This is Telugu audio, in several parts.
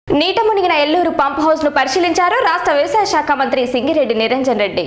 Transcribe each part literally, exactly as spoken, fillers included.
నీట మునిగిన ఎల్లూరు పంప్ హౌస్ ను పరిశీలించారు రాష్ట్ర వ్యవసాయ శాఖ మంత్రి సింగిరెడ్డి నిరంజన్ రెడ్డి.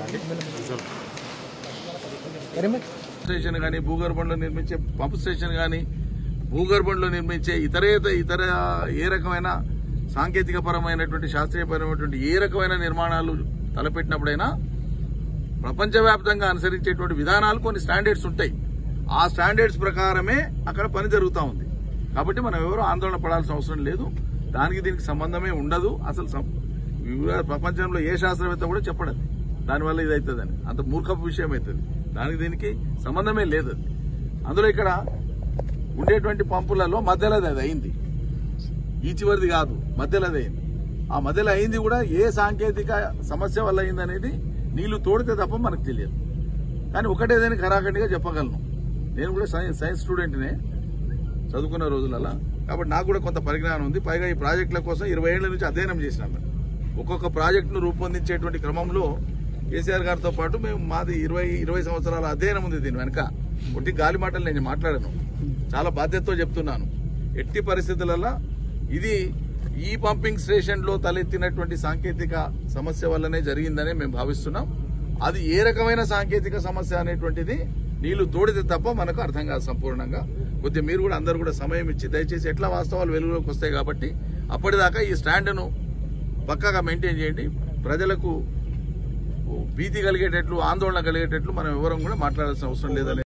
స్టేషన్ గానీ భూగర్భంలో నిర్మించే పంప్ స్టేషన్ గానీ భూగర్భంలో నిర్మించే ఇతరేత ఇతర ఏ రకమైన సాంకేతిక పరమైనటువంటి శాస్త్రీయపరమైనటువంటి ఏ రకమైన నిర్మాణాలు తలపెట్టినప్పుడైనా ప్రపంచవ్యాప్తంగా అనుసరించేటువంటి విధానాలు కొన్ని స్టాండర్డ్స్ ఉంటాయి. ఆ స్టాండర్డ్స్ ప్రకారమే అక్కడ పని జరుగుతూ ఉంది. కాబట్టి మనం ఎవరూ ఆందోళన పడాల్సిన అవసరం లేదు. దానికి దీనికి సంబంధమే ఉండదు. అసలు ప్రపంచంలో ఏ శాస్త్రవేత్త కూడా చెప్పడం దానివల్ల ఇది అవుతుందని, అంత మూర్ఖపు విషయం అవుతుంది. దానికి దీనికి సంబంధమే లేదు. అందులో ఇక్కడ ఉండేటువంటి పంపులలో మధ్యలో అది అయింది, ఈ చివరిది కాదు, మధ్యలో అది అయింది. ఆ మధ్యలో అయింది కూడా ఏ సాంకేతిక సమస్య వల్ల అయింది అనేది నీళ్లు తోడితే తప్ప మనకు తెలియదు. కానీ ఒకటేదని ఖరాఖండిగా చెప్పగలను. నేను కూడా సైన్స్ సైన్స్ స్టూడెంట్నే, చదువుకున్న రోజులలో. కాబట్టి నాకు కూడా కొంత పరిజ్ఞానం ఉంది. పైగా ఈ ప్రాజెక్టుల కోసం ఇరవై ఏళ్ల నుంచి అధ్యయనం చేసినాం. ఒక్కొక్క ప్రాజెక్టును రూపొందించేటువంటి క్రమంలో కేసీఆర్ గారితో పాటు మేము మాది ఇరవై ఇరవై సంవత్సరాల అధ్యయనం ఉంది. దీని వెనక ఒట్టి గాలి మాటలు నేను మాట్లాడను, చాలా బాధ్యతతో చెప్తున్నాను. ఎట్టి పరిస్థితులలో ఇది ఈ పంపింగ్ స్టేషన్ లో తలెత్తినటువంటి సాంకేతిక సమస్య వల్లనే జరిగిందనే మేము భావిస్తున్నాం. అది ఏ రకమైన సాంకేతిక సమస్య అనేటువంటిది నీళ్లు తోడితే తప్ప మనకు అర్థం కాదు సంపూర్ణంగా. కొద్దిగా మీరు కూడా అందరూ కూడా సమయం ఇచ్చి దయచేసి ఎట్లా వాస్తవాలు వెలుగులోకి వస్తాయి కాబట్టి అప్పటిదాకా ఈ స్టాండ్ను పక్కాగా మెయింటైన్ చేయండి. ప్రజలకు భీతి కలిగేటట్లు, ఆందోళన కలిగేటట్లు మనం ఎవరం కూడా మాట్లాడాల్సిన అవసరం లేదని